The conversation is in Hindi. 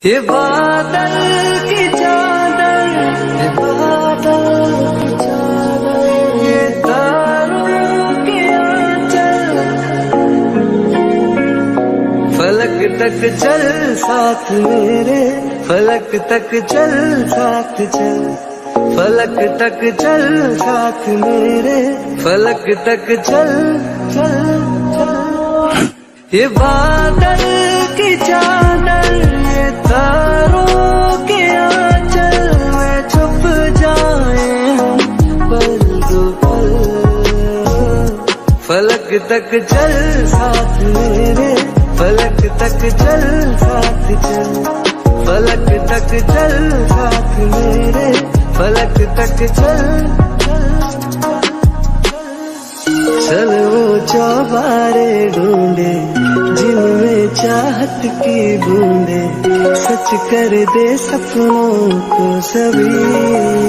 ये बादल की चादर, ये बादल की चादर, ये तारों के आंचल, फलक तक चल साथ मेरे, फलक तक चल साथ चल, फलक तक चल साथ मेरे, फलक तक चल चल चल। ये बादल की चादर, ये तारों के आंचल में छुप जाए हम पल दो पल, फलक तक चल साथ मेरे, फलक तक चल साथ चल, फलक तक चल साथ मेरे, फलक तक चल चल। वो चौबारे ढूंढे जिनमें चाहत की बूंदे, सच कर दे सपनों को सभी।